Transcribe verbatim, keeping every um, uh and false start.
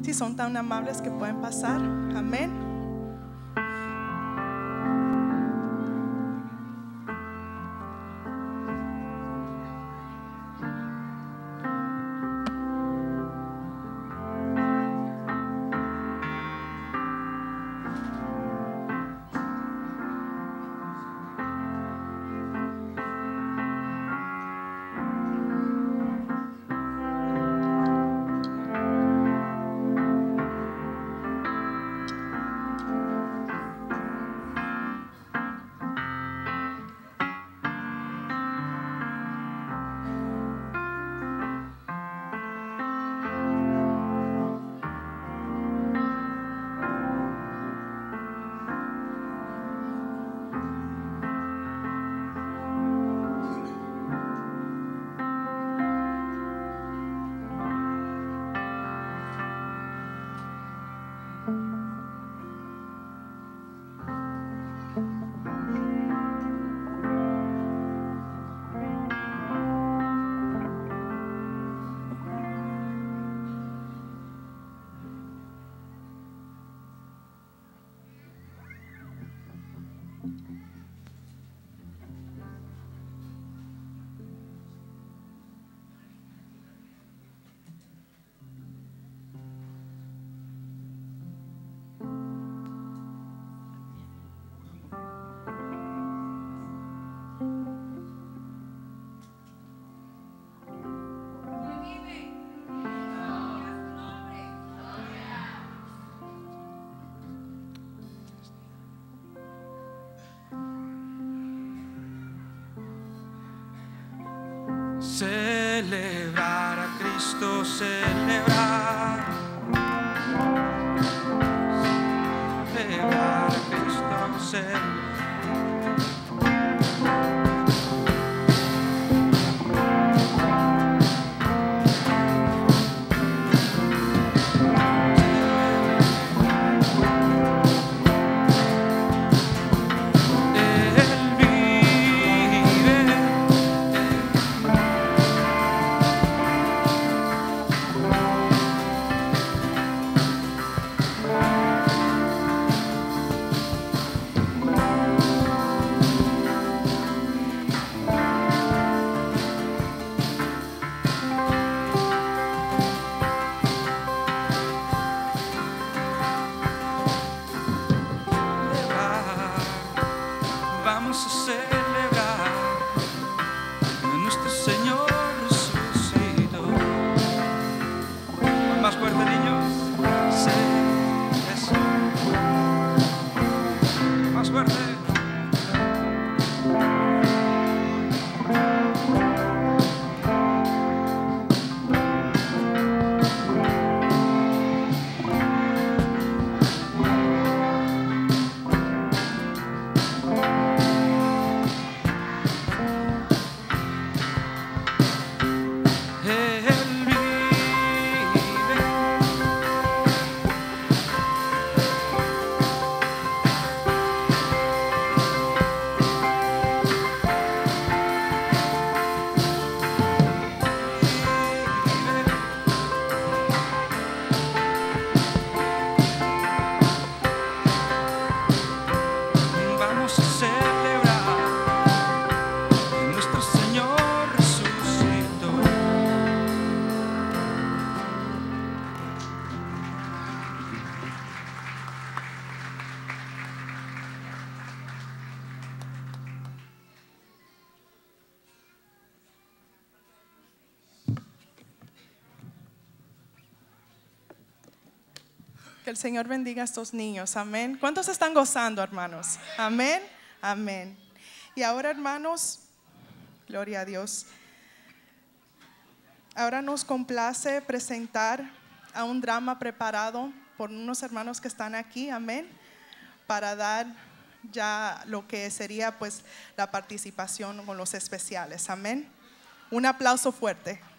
Si son tan amables que pueden pasar. Amén. Celebrar a Cristo, celebrar. Celebrar a Cristo, celebrar. Vamos a celebrar que nuestro Señor resucitó. Más fuerte, niños. Sí, eso. Más fuerte. Que el Señor bendiga a estos niños, amén. ¿Cuántos están gozando, hermanos? Amén, amén. Y ahora, hermanos, gloria a Dios. Ahora nos complace presentar a un drama preparado por unos hermanos que están aquí, amén, para dar ya lo que sería pues la participación con los especiales, amén. Un aplauso fuerte.